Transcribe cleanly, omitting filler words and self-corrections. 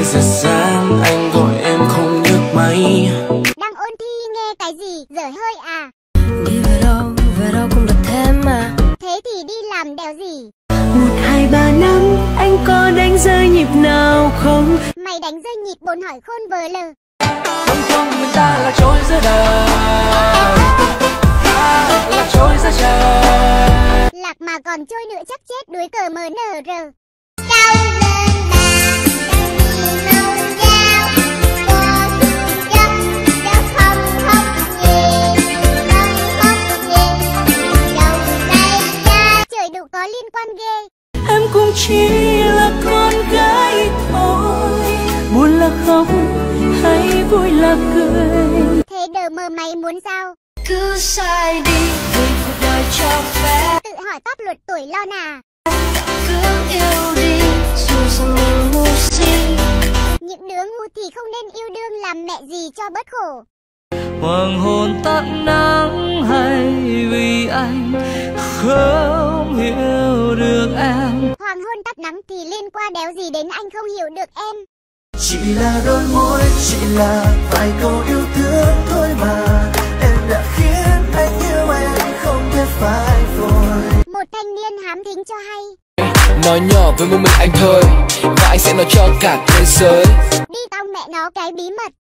giờ sáng anh gọi em không nhấc máy. Đang ôn thi nghe cái gì, dở hơi à? Đi về đâu cũng được thế mà. Thế thì đi làm đéo gì? 1, 2, 3 năm, anh có đánh rơi nhịp nào không? Mày đánh rơi nhịp bồn hỏi khôn vờ lờ. Không người ta là trôi giữa đời, là trôi giữa trời. Lạc mà còn trôi nữa chắc chết đuối cờ mờ nở rờ. Trời đủ có liên quan ghê. Em cũng chỉ là con gái thôi, buồn là khóc hay vui là cười. Thế đờ mờ mày muốn sao? Cứ sai đi vì cuộc đời cho phép. Tự hỏi pháp luật tuổi lo nà. Cứ yêu đi dù rằng mình ngu si. Những đứa ngu thì không nên yêu đương làm mẹ gì cho bớt khổ. Hoàng hôn tắt nắng hay vì anh không hiểu được em. Hoàng hôn tắt nắng thì liên quan đéo gì đến anh không hiểu được em. Chỉ là đôi môi, chỉ là vài câu yêu thương thôi mà. Em đã khiến anh yêu em không biết phải vội. Một thanh niên hám thính cho hay. Nói nhỏ với một mình anh thôi, và anh sẽ nói cho cả thế giới. Đi tao mẹ nó cái bí mật.